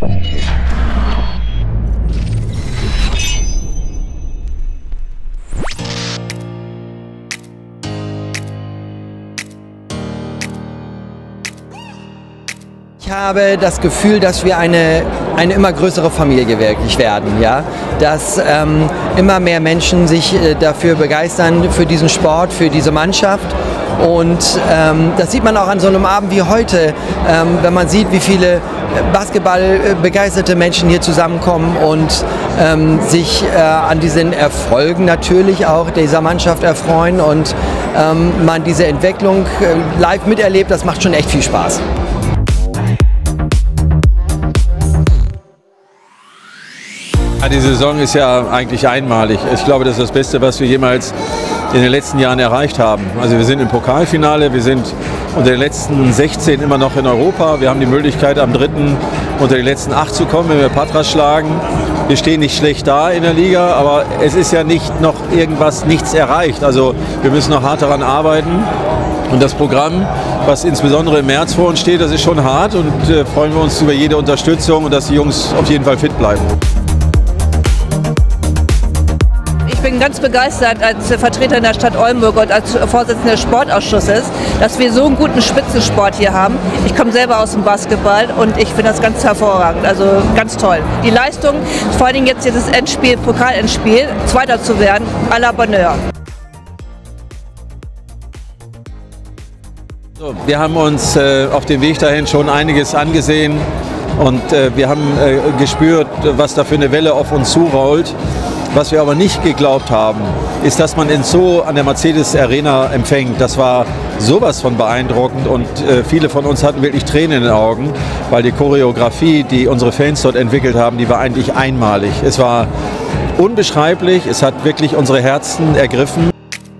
Ich habe das Gefühl, dass wir eine immer größere Familie wirklich werden, ja? Dass immer mehr Menschen sich dafür begeistern, für diesen Sport, für diese Mannschaft. Und das sieht man auch an so einem Abend wie heute, wenn man sieht, wie viele basketballbegeisterte Menschen hier zusammenkommen und sich an diesen Erfolgen natürlich auch dieser Mannschaft erfreuen und man diese Entwicklung live miterlebt, das macht schon echt viel Spaß. Ja, die Saison ist ja eigentlich einmalig. Ich glaube, das ist das Beste, was wir jemals in den letzten Jahren erreicht haben. Also wir sind im Pokalfinale, wir sind unter den letzten 16 immer noch in Europa. Wir haben die Möglichkeit, am 3. unter die letzten 8 zu kommen, wenn wir Patras schlagen. Wir stehen nicht schlecht da in der Liga, aber es ist ja nicht noch nichts erreicht. Also wir müssen noch hart daran arbeiten. Und das Programm, was insbesondere im März vor uns steht, das ist schon hart und freuen wir uns über jede Unterstützung und dass die Jungs auf jeden Fall fit bleiben. Ich bin ganz begeistert als Vertreter in der Stadt Oldenburg und als Vorsitzender des Sportausschusses, dass wir so einen guten Spitzensport hier haben. Ich komme selber aus dem Basketball und ich finde das ganz hervorragend, also ganz toll. Die Leistung, vor allem jetzt dieses Endspiel, Pokalendspiel, Zweiter zu werden, à la Bonheur. Wir haben uns auf dem Weg dahin schon einiges angesehen und wir haben gespürt, was da für eine Welle auf uns zurollt. Was wir aber nicht geglaubt haben, ist, dass man ihn so an der Mercedes Arena empfängt. Das war sowas von beeindruckend und viele von uns hatten wirklich Tränen in den Augen, weil die Choreografie, die unsere Fans dort entwickelt haben, die war eigentlich einmalig. Es war unbeschreiblich, es hat wirklich unsere Herzen ergriffen.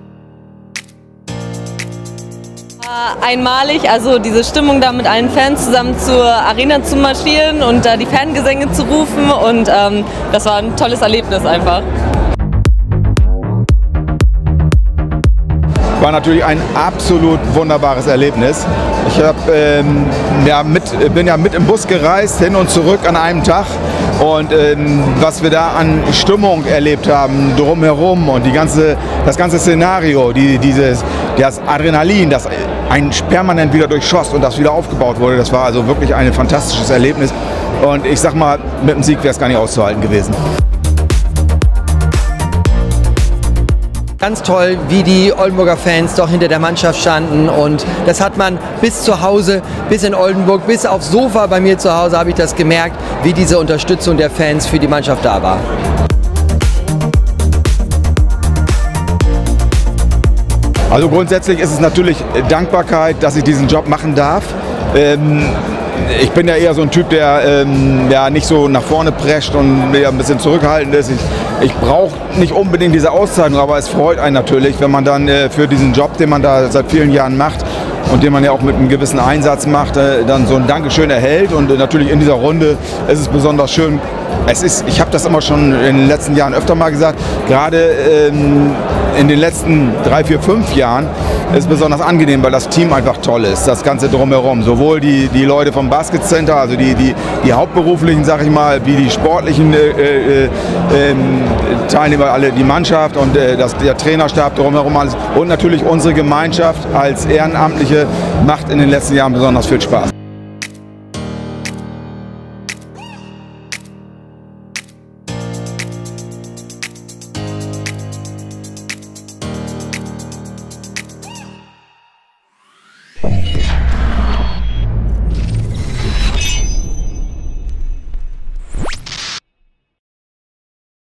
Einmalig, also diese Stimmung da mit allen Fans zusammen zur Arena zu marschieren und da die Fangesänge zu rufen und das war ein tolles Erlebnis einfach. War natürlich ein absolut wunderbares Erlebnis. Ich bin ja mit im Bus gereist, hin und zurück an einem Tag. Und was wir da an Stimmung erlebt haben, drumherum und das ganze Szenario, das Adrenalin, das einen permanent wieder durchschoss und das wieder aufgebaut wurde, das war also wirklich ein fantastisches Erlebnis. Und ich sag mal, mit dem Sieg wäre es gar nicht auszuhalten gewesen. Ganz toll, wie die Oldenburger Fans doch hinter der Mannschaft standen und das hat man bis zu Hause, bis in Oldenburg, bis aufs Sofa bei mir zu Hause habe ich das gemerkt, wie diese Unterstützung der Fans für die Mannschaft da war. Also grundsätzlich ist es natürlich Dankbarkeit, dass ich diesen Job machen darf. Ich bin ja eher so ein Typ, der nicht so nach vorne prescht und ein bisschen zurückhaltend ist. Ich brauche nicht unbedingt diese Auszeichnung, aber es freut einen natürlich, wenn man dann für diesen Job, den man da seit vielen Jahren macht und den man ja auch mit einem gewissen Einsatz macht, dann so ein Dankeschön erhält. Und natürlich in dieser Runde ist es besonders schön. Ich habe das immer schon in den letzten Jahren öfter mal gesagt, gerade in den letzten 3, 4, 5 Jahren ist es besonders angenehm, weil das Team einfach toll ist, das Ganze drumherum. Sowohl die Leute vom Basket Center, also die hauptberuflichen, sag ich mal, wie die sportlichen Teilnehmer, alle die Mannschaft und der Trainerstab drumherum alles. Und natürlich unsere Gemeinschaft als Ehrenamtliche macht in den letzten Jahren besonders viel Spaß.